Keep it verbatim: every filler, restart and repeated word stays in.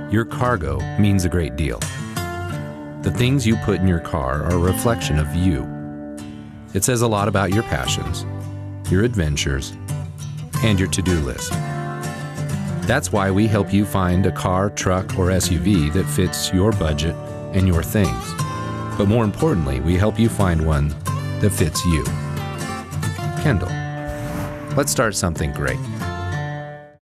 your cargo means a great deal. The things you put in your car are a reflection of you. It says a lot about your passions, your adventures, and your to-do list. That's why we help you find a car, truck, or S U V that fits your budget and your things. But more importantly, we help you find one that fits you. Kendall, let's start something great.